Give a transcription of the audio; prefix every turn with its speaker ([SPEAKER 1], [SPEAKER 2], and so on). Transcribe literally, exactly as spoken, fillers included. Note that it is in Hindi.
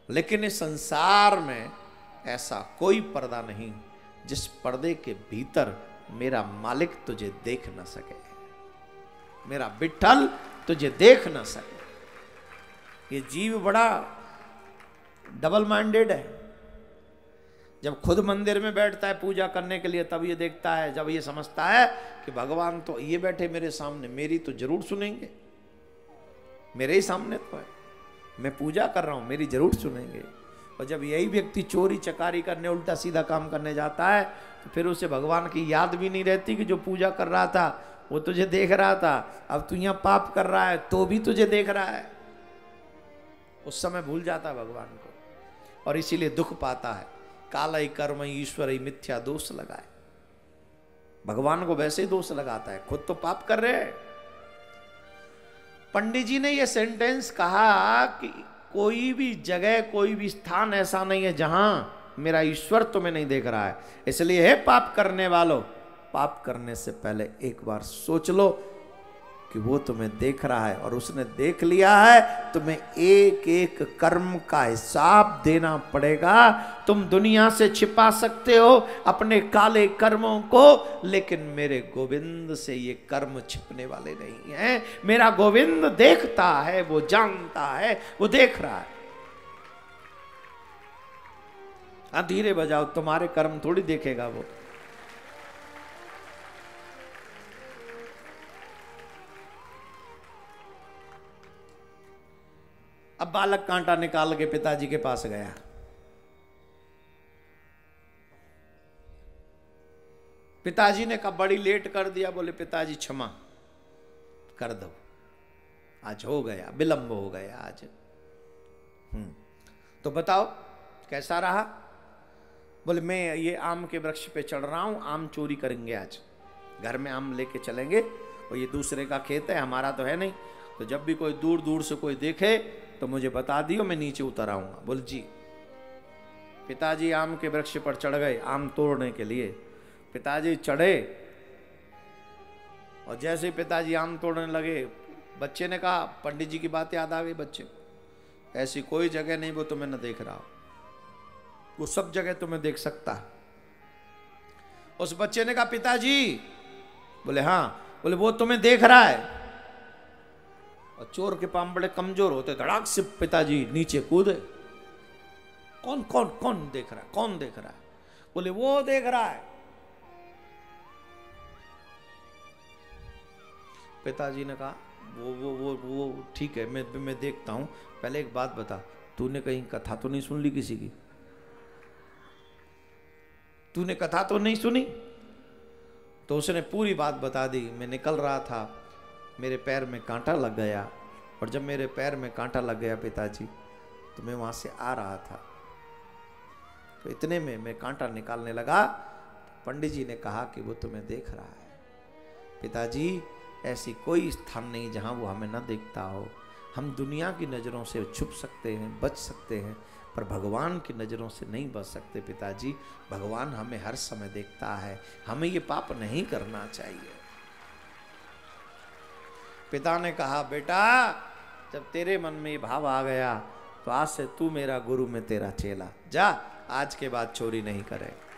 [SPEAKER 1] लेकिन इस संसार में ऐसा कोई पर्दा नहीं जिस पर्दे के भीतर मेरा मालिक तुझे देख न सके, मेरा विठ्ठल तुझे देख न सके। ये जीव बड़ा डबल माइंडेड है। जब खुद मंदिर में बैठता है पूजा करने के लिए तब ये देखता है, जब ये समझता है कि भगवान तो ये बैठे मेरे सामने, मेरी तो जरूर सुनेंगे, मेरे ही सामने तो है, मैं पूजा कर रहा हूं, मेरी जरूर सुनेंगे। और जब यही व्यक्ति चोरी चकारी करने उल्टा सीधा काम करने जाता है तो फिर उसे भगवान की याद भी नहीं रहती कि जो पूजा कर रहा था वो तुझे देख रहा था, अब तू यहाँ पाप कर रहा है तो भी तुझे देख रहा है। उस समय भूल जाता है भगवान को और इसीलिए दुख पाता है। कालई कर्म ईश्वर ही मिथ्या दोष लगाए, भगवान को वैसे ही दोष लगाता है, खुद तो पाप कर रहे हैं। पंडित जी ने यह सेंटेंस कहा कि कोई भी जगह कोई भी स्थान ऐसा नहीं है जहां मेरा ईश्वर तुम्हें नहीं देख रहा है। इसलिए है पाप करने वालों, पाप करने से पहले एक बार सोच लो कि वो तुम्हें देख रहा है और उसने देख लिया है, तुम्हें एक एक कर्म का हिसाब देना पड़ेगा। तुम दुनिया से छिपा सकते हो अपने काले कर्मों को, लेकिन मेरे गोविंद से ये कर्म छिपने वाले नहीं हैं। मेरा गोविंद देखता है, वो जानता है, वो देख रहा है। हाँ धीरे बजाओ, तुम्हारे कर्म थोड़ी देखेगा वो। अब बालक कांटा निकाल के पिताजी के पास गया। पिताजी ने कहा बड़ी लेट कर दिया। बोले पिताजी क्षमा कर दो, आज हो गया, विलंब हो गया आज। हम्म तो बताओ कैसा रहा? बोले मैं ये आम के वृक्ष पे चढ़ रहा हूं, आम चोरी करेंगे आज, घर में आम लेके चलेंगे और ये दूसरे का खेत है, हमारा तो है नहीं। तो जब भी कोई दूर दूर से कोई देखे तो मुझे बता दियो, मैं नीचे उतर आऊंगा। बोल जी। पिताजी आम के वृक्ष पर चढ़ गए आम तोड़ने के लिए। पिताजी चढ़े और जैसे पिताजी आम तोड़ने लगे, बच्चे ने कहा, पंडित जी की बात याद आ गई बच्चे, ऐसी कोई जगह नहीं वो तुम्हें न देख रहा हो, वो सब जगह तुम्हें देख सकता है। उस बच्चे ने कहा पिताजी। बोले हाँ। बोले वो तुम्हें देख रहा है। और चोर के पांव बड़े कमजोर होते, धड़ाक से पिताजी नीचे कूदे। कौन कौन कौन देख रहा है, कौन देख रहा है? बोले वो देख रहा है। पिताजी ने कहा वो वो वो वो ठीक है, मैं मैं देखता हूं, पहले एक बात बता, तूने कहीं कथा तो नहीं सुन ली किसी की? तूने कथा तो नहीं सुनी? तो उसने पूरी बात बता दी। मैं निकल रहा था, मेरे पैर में कांटा लग गया, और जब मेरे पैर में कांटा लग गया पिताजी, तो मैं वहां से आ रहा था, तो इतने में मैं कांटा निकालने लगा। पंडित जी ने कहा कि वो तुम्हें देख रहा है। पिताजी ऐसी कोई स्थान नहीं जहां वो हमें न देखता हो। हम दुनिया की नज़रों से छुप सकते हैं, बच सकते हैं, पर भगवान की नज़रों से नहीं बच सकते पिताजी। भगवान हमें हर समय देखता है, हमें ये पाप नहीं करना चाहिए। पिता ने कहा बेटा, जब तेरे मन में ये भाव आ गया तो आज से तू मेरा गुरु, मैं तेरा चेला, जा आज के बाद चोरी नहीं करे।